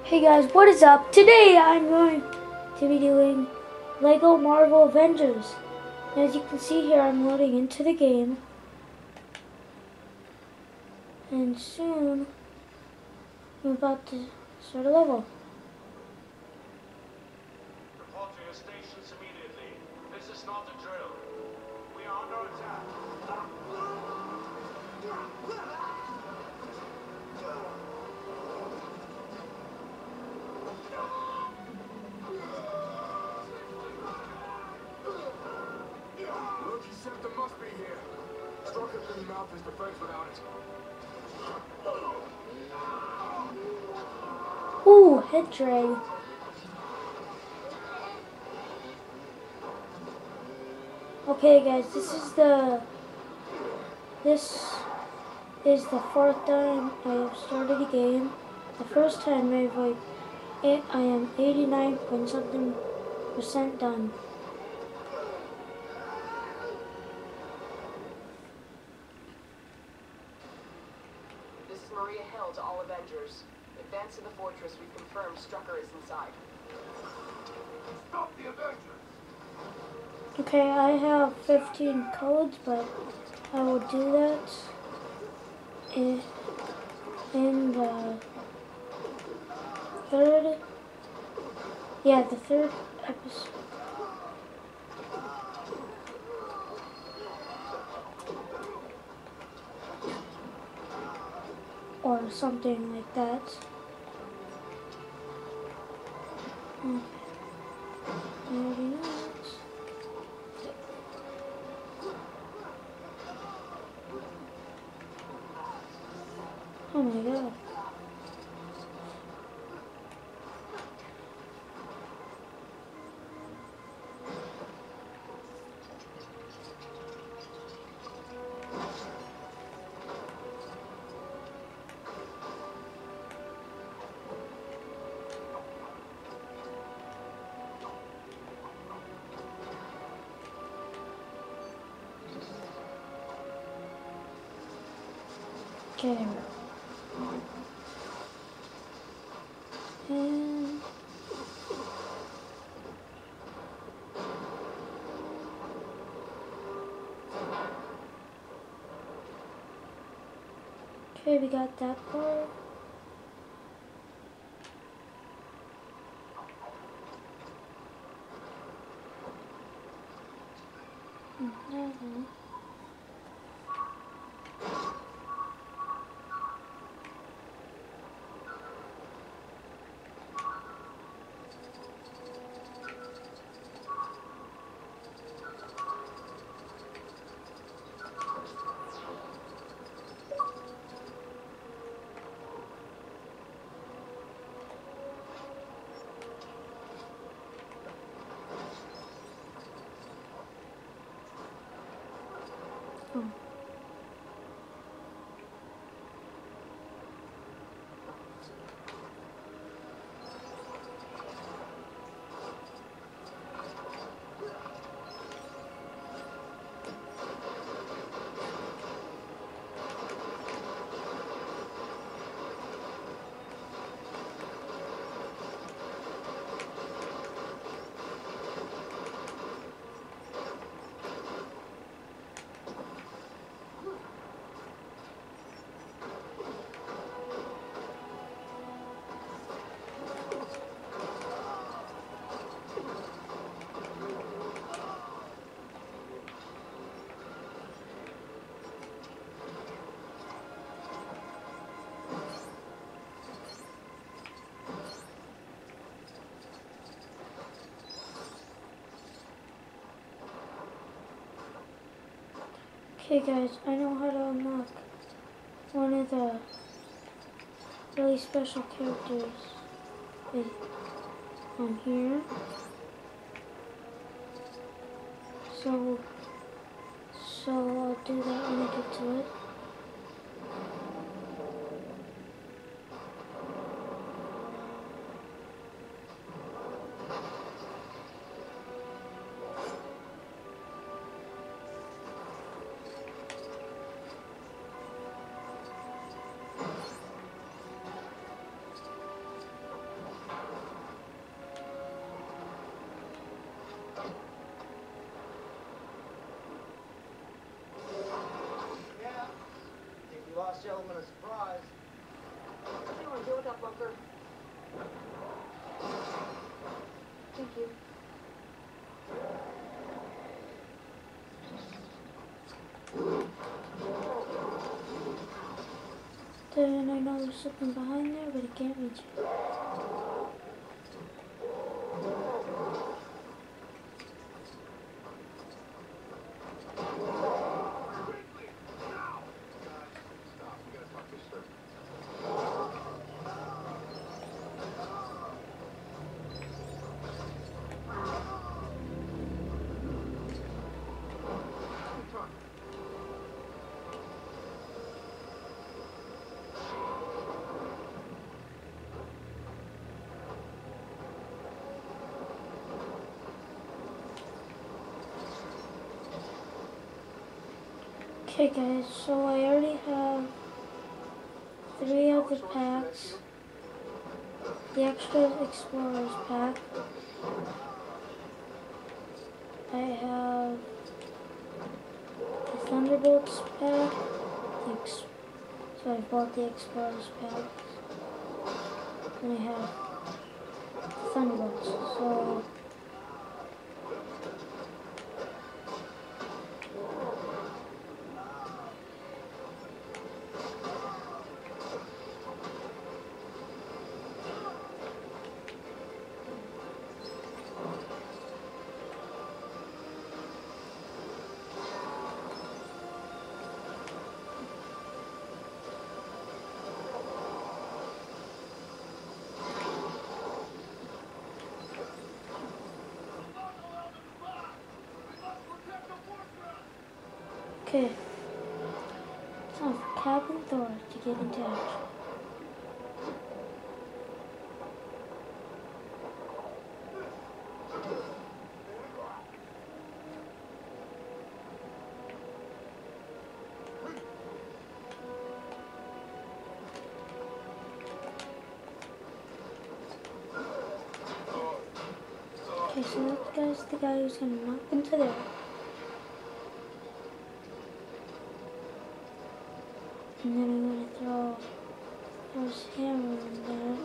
Hey guys, what is up? Today I'm going to be doing LEGO Marvel Avengers. And as you can see here, I'm loading into the game. And soon, I'm about to start a level. Report to your stations immediately. This is not a drill. We are under attack. Loki's scepter must be here. Strucker couldn't mount his defense without it. Ooh, head drag. Okay guys, this is the fourth time I have started a game. The first time I am 89 point something % done. This is Maria Hill to all Avengers. Advance to the fortress. We've confirmed Strucker is inside. Stop the Avengers! Okay, I have 15 codes, but I will do that in the third, the third episode. Or something like that. Okay. Maybe not. Oh my god. Okay, there we go. And okay, we got that part. Mhm. Oh. Okay guys, I know how to unlock one of the really special characters is on here. So I'll do that when I get to it. element of surprise. You want to deal with that bunker? Thank you. Then I know there's something behind there, but I can't reach it. Stop. We gotta talk this through. Talk. Okay guys, so I already have 3 of the packs. The Extra Explorers pack. I have the Thunderbolts pack. So I bought the Explorers pack. And I have the Thunderbolts. So okay. It's time for Captain Thor to get into action. Okay, so that guy's the guy who's gonna knock into there. And then I'm gonna throw his hammer in there.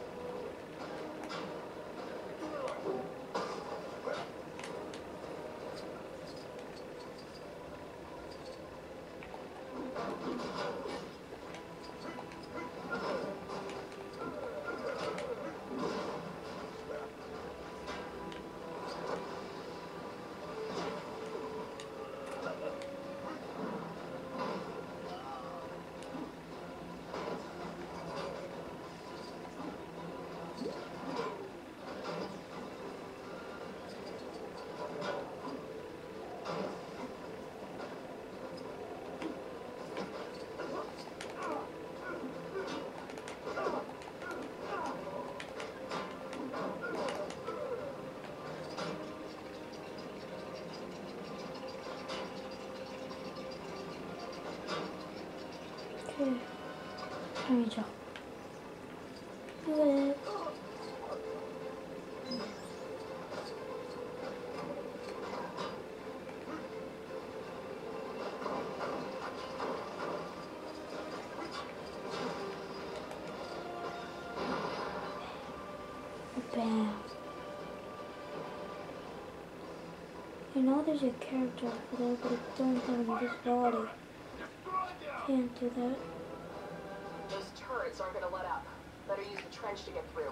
Okay, there we go. Do it. Bam. You know there's a character over there, but it don't have invisibility. Can't do that. Those turrets aren't gonna let up. Better use the trench to get through.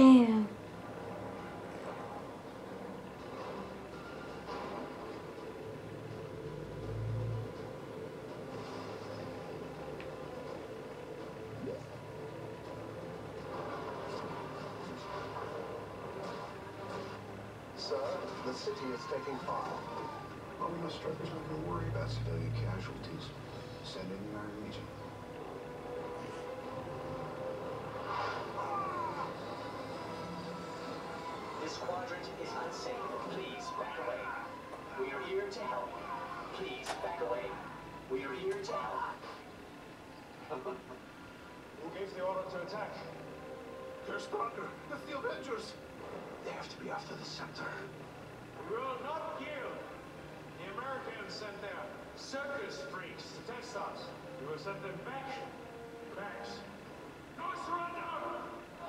Bam. Sir, the city is taking fire. Well, we must strikers not going to worry about civilian casualties. Send in the Iron Legion. This quadrant is unsafe. Please back away. We are here to help. Please back away. We are here to help. Who gave the order to attack? They're stronger. It's the Avengers. They have to be after the center. We will not yield. The Americans sent their circus freaks to test us. We will send them back. Thanks. No surrender!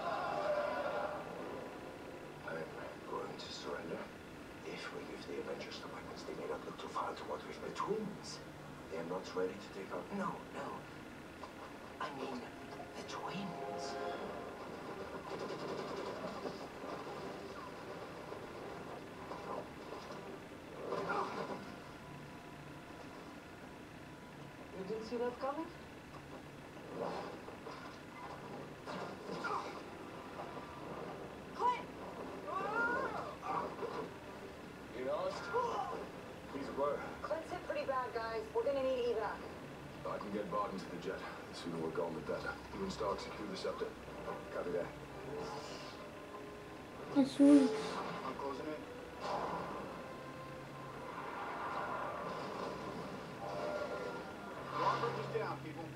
I'm going to surrender. If we give the Avengers the weapons, they may not look too far toward with the twins. They are not ready to take out. No. I mean, the twins. You didn't see that coming? Clint! You lost? He's a blur. Clint's hit pretty bad, guys. We're gonna need evac. I can get Barton to the jet. The sooner we're gone, the better. You and Stark secure the scepter. Copy that. That's sweet. I'm closing it. Alarm bridge is down, people.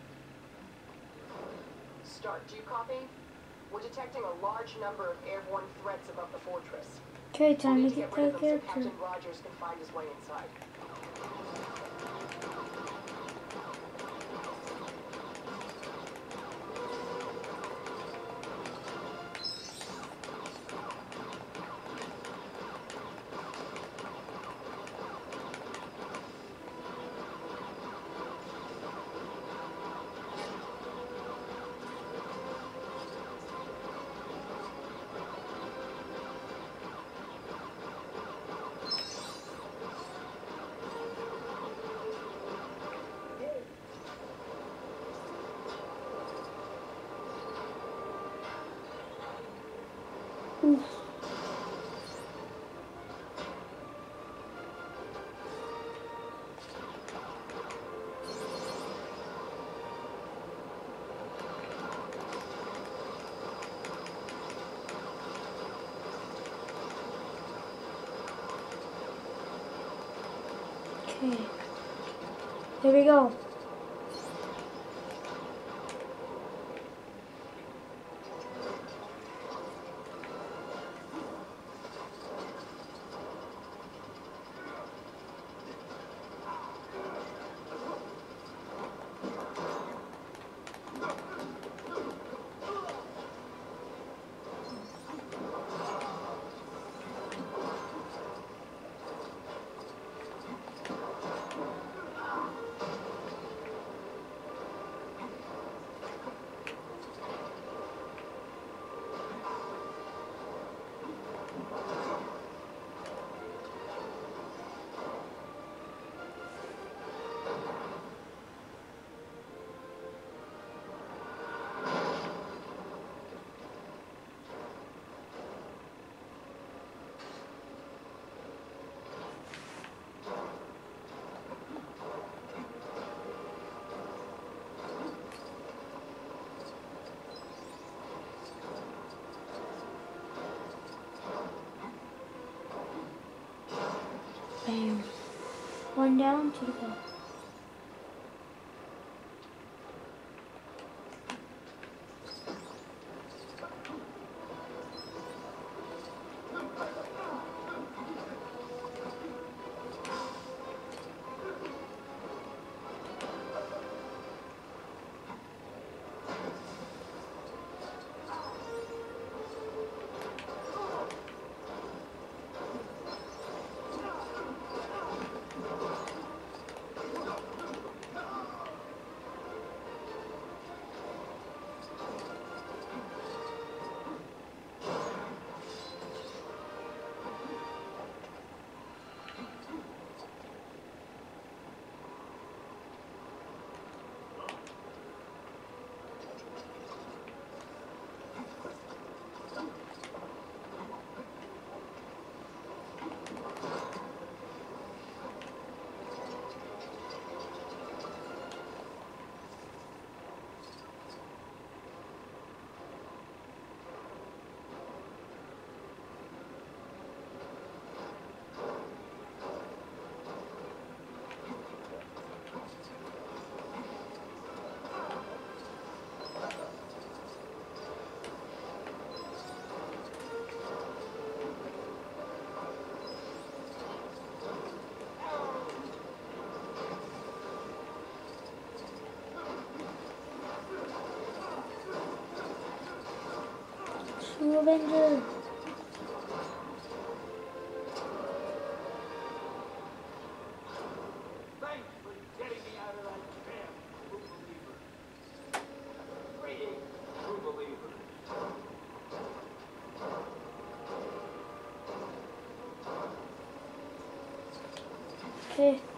Stark, do you copy? We're detecting a large number of airborne threats above the fortress. Okay, We'll time need to to get get rid of that them so character. Captain Rogers can find his way inside. Oof. Okay. Here we go. Bam. One down, two to go. True Avenger. Thanks for getting me out of that jam, true believer. Greetings, true believer. Okay.